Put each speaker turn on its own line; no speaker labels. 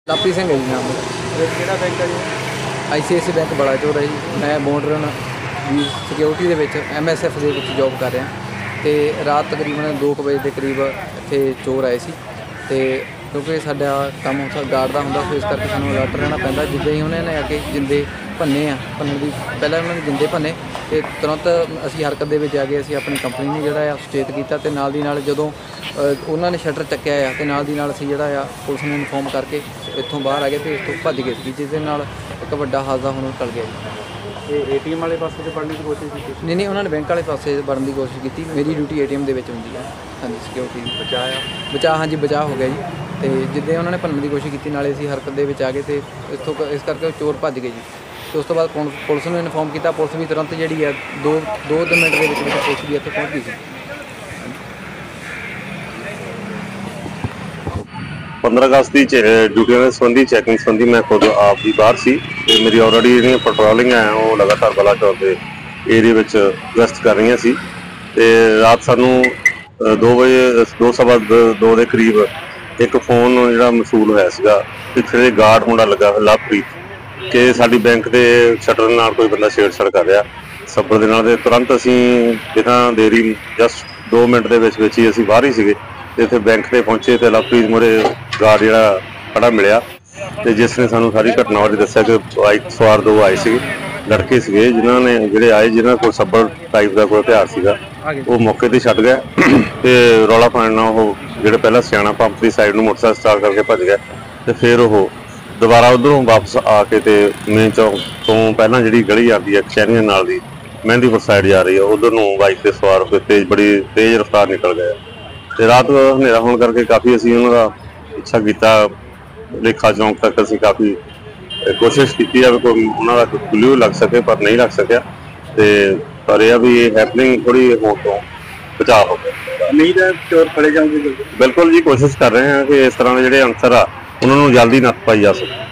ਲਾਪੀ ਸਿੰਘ ਹੈ ਜੀ ਨਾਮ
ਕਿਹੜਾ ਬੈਂਕ ਹੈ ਜੀ?
ICICI ਬੈਂਕ ਬੜਾ ਚੋਰ ਹੈ ਜੀ। ਮੈਂ ਮੋਡਰਨ ਦੀ ਸਿਕਿਉਰਿਟੀ ਦੇ ਵਿੱਚ MSF ਦੇ ਵਿੱਚ ਜੋਬ ਕਰ ਰਿਹਾ ਅਤੇ ਰਾਤ ਤਕਰੀਬਨ 2 ਵਜੇ ਦੇ ਕਰੀਬ ਇੱਥੇ ਚੋਰ ਆਏ ਸੀ ਅਤੇ ਕਿਉਂਕਿ ਸਾਡਾ ਕੰਮ ਗਾਰਡ ਦਾ ਹੁੰਦਾ, ਸੋ ਇਸ ਕਰਕੇ ਸਾਨੂੰ ਅਲਰਟ ਰਹਿਣਾ ਪੈਂਦਾ। ਜਿੱਦਾਂ ਹੀ ਉਹਨਾਂ ਨੇ ਆ ਕੇ ਜਿੰਦੇ ਭੰਨਣ ਦੀ ਪਹਿਲਾਂ ਉਹਨਾਂ ਨੇ ਜਿੰਦੇ ਭੰਨੇ ਅਤੇ ਤੁਰੰਤ ਅਸੀਂ ਹਰਕਤ ਦੇ ਵਿੱਚ ਆ ਗਏ। ਅਸੀਂ ਆਪਣੀ ਕੰਪਨੀ ਨੂੰ ਜਿਹੜਾ ਆ ਸੁਚੇਤ ਕੀਤਾ ਅਤੇ ਨਾਲ ਦੀ ਨਾਲ ਜਦੋਂ ਉਹਨਾਂ ਨੇ ਸ਼ਟਰ ਚੱਕਿਆ ਆ ਅਤੇ ਨਾਲ ਦੀ ਨਾਲ ਅਸੀਂ ਜਿਹੜਾ ਆ ਪੁਲਿਸ ਨੂੰ ਇਨਫੋਰਮ ਕਰਕੇ ਇੱਥੋਂ ਬਾਹਰ ਆ ਗਏ ਅਤੇ ਇਸ ਤੋਂ ਭੱਜ ਗਏ ਸੀ, ਜਿਸ ਦੇ ਨਾਲ ਇੱਕ ਵੱਡਾ ਹਾਦਸਾ ਹੁਣ ਟਲ ਗਿਆ ਜੀ।
ਇਹ ATM ਵਾਲੇ ਪਾਸੇ ਤੋਂ ਵੜਨ ਦੀ ਕੋਸ਼ਿਸ਼ ਕੀਤੀ?
ਨਹੀਂ, ਉਹਨਾਂ ਨੇ ਬੈਂਕ ਵਾਲੇ ਪਾਸੇ ਵੜਨ ਦੀ ਕੋਸ਼ਿਸ਼ ਕੀਤੀ। ਮੇਰੀ ਡਿਊਟੀ ATM ਦੇ ਵਿੱਚ ਹੁੰਦੀ ਹੈ। ਹਾਂਜੀ, ਸਿਕਿਉਰਿਟੀ ਦੀ। ਹਾਂਜੀ ਬਚਾਅ ਹੋ ਗਿਆ ਜੀ। ਅਤੇ ਜਿੱਦਾਂ ਉਹਨਾਂ ਨੇ ਭੰਨਣ ਦੀ ਕੋਸ਼ਿਸ਼ ਕੀਤੀ ਨਾਲੇ ਅਸੀਂ ਹਰਕਤ ਦੇ ਵਿੱਚ ਆ ਗਏ ਅਤੇ ਇਸ ਕਰਕੇ ਚੋਰ ਭੱਜ ਗਏ ਜੀ। ਅਤੇ ਉਸ ਤੋਂ ਬਾਅਦ ਪੁਲਿਸ ਨੂੰ ਇਨਫੋਰਮ ਕੀਤਾ। ਪੁਲਿਸ ਵੀ ਤੁਰੰਤ ਜਿਹੜੀ ਹੈ 2 ਮਿੰਟ ਦੇ ਵਿੱਚ ਪੁਲਿਸ ਵੀ ਇੱਥੇ ਪਹੁੰਚ ਗਈ ਸੀ।
15 ਅਗਸਤ ਦੀ ਡਿਊਟੀਆਂ ਦੇ ਸੰਬੰਧੀ ਚੈਕਿੰਗ ਸੰਬੰਧੀ ਮੈਂ ਖੁਦ ਆਪ ਵੀ ਬਾਹਰ ਸੀ ਅਤੇ ਮੇਰੀ ਆਲਰੇਡੀ ਜਿਹੜੀਆਂ ਪੈਟਰੋਲਿੰਗ ਹੈ ਉਹ ਲਗਾਤਾਰ ਬਲਾਚੌਰ ਦੇ ਏਰੀਏ ਵਿੱਚ ਗਸ਼ਤ ਕਰ ਰਹੀਆਂ ਸੀ। ਅਤੇ ਰਾਤ ਸਾਨੂੰ 2 ਦੇ ਕਰੀਬ ਇੱਕ ਫੋਨ ਜਿਹੜਾ ਮਸੂਲ ਹੋਇਆ ਸੀਗਾ, ਪਿੱਛੇ ਗਾਰਡ ਮੁੰਡਾ ਲੱਗਾ ਲਵਪ੍ਰੀਤ, ਕਿ ਸਾਡੀ ਬੈਂਕ ਦੇ ਸ਼ਟਰ ਨਾਲ ਕੋਈ ਬੰਦਾ ਛੇੜਛਾੜ ਕਰ ਰਿਹਾ ਸੱਬਰ ਦੇ ਨਾਲ। ਅਤੇ ਤੁਰੰਤ ਅਸੀਂ ਬਿਨਾਂ ਦੇਰੀ ਜਸਟ 2 ਮਿੰਟ ਦੇ ਵਿੱਚ ਹੀ ਅਸੀਂ ਬਾਹਰ ਹੀ ਸੀਗੇ ਅਤੇ ਇੱਥੇ ਬੈਂਕ 'ਤੇ ਪਹੁੰਚੇ ਅਤੇ ਲਵਪ੍ਰੀਤ ਮੂਹਰੇ ਗਾਰਡ ਜਿਹੜਾ ਖੜਾ ਮਿਲਿਆ ਅਤੇ ਜਿਸ ਨੇ ਸਾਨੂੰ ਸਾਰੀ ਘਟਨਾ ਬਾਰੇ ਦੱਸਿਆ ਕਿ ਬਾਈਕ ਸਵਾਰ 2 ਆਏ ਸੀਗੇ, ਲੜਕੇ ਸੀਗੇ ਜਿਹਨਾਂ ਕੋਲ ਸੱਬਰ ਟਾਈਪ ਦਾ ਕੋਈ ਹਥਿਆਰ ਸੀਗਾ। ਉਹ ਮੌਕੇ 'ਤੇ ਛੱਡ ਗਿਆ ਅਤੇ ਰੌਲਾ ਪਾਉਣ ਨਾਲ ਉਹ ਜਿਹੜੇ ਪਹਿਲਾਂ ਸਿਆਣਾ ਪੰਪ ਦੀ ਸਾਈਡ ਨੂੰ ਮੋਟਰਸਾਈਕਲ ਸਟਾਰਟ ਕਰਕੇ ਭੱਜ ਗਿਆ ਅਤੇ ਫਿਰ ਉਹ ਦੁਬਾਰਾ ਉੱਧਰੋਂ ਵਾਪਸ ਆ ਕੇ ਅਤੇ ਮੇਨ ਚੌਂਕ ਤੋਂ ਪਹਿਲਾਂ ਜਿਹੜੀ ਗਲੀ ਆਉਂਦੀ ਹੈ ਕਚਹਿਰੀਆਂ ਨਾਲ ਦੀ ਮਹਿੰਦੀਪੁਰ ਸਾਈਡ ਜਾ ਰਹੀ ਹੈ, ਉੱਧਰ ਨੂੰ ਬਾਈਕ 'ਤੇ ਸਵਾਰ ਹੋ ਕੇ ਬੜੀ ਤੇਜ਼ ਰਫ਼ਤਾਰ ਨਿਕਲ ਗਏ। ਅਤੇ ਰਾਤ ਹਨੇਰਾ ਹੋਣ ਕਰਕੇ ਕਾਫੀ ਅਸੀਂ ਉਹਨਾਂ ਦਾ ਪਿੱਛਾ ਕੀਤਾ। ਲੇਖਾ ਚੌਂਕ ਤੱਕ ਅਸੀਂ ਕਾਫੀ ਕੋਸ਼ਿਸ਼ ਕੀਤੀ ਆ ਵੀ ਕੋਈ ਉਹਨਾਂ ਦਾ ਕਲੂ ਲੱਗ ਸਕੇ, ਪਰ ਨਹੀਂ ਲੱਗ ਸਕਿਆ। ਅਤੇ ਪਰ ਇਹ ਆ ਵੀ ਇਹ ਹੈਪਨਿੰਗ ਥੋੜ੍ਹੀ ਹੋਣ ਤੋਂ ਬਚਾਅ ਹੋ ਗਿਆ।
ਨਹੀਂ ਤਾਂ ਚੋਰ ਫੜੇ ਜਾਣਗੇ?
ਬਿਲਕੁਲ ਜੀ, ਕੋਸ਼ਿਸ਼ ਕਰ ਰਹੇ ਹਾਂ ਕਿ ਇਸ ਤਰ੍ਹਾਂ ਦੇ ਜਿਹੜੇ ਅਨਸਰ ਆ ਉਹਨਾਂ ਨੂੰ ਜਲਦੀ ਨੱਥ ਪਾਈ ਜਾ ਸਕੇ।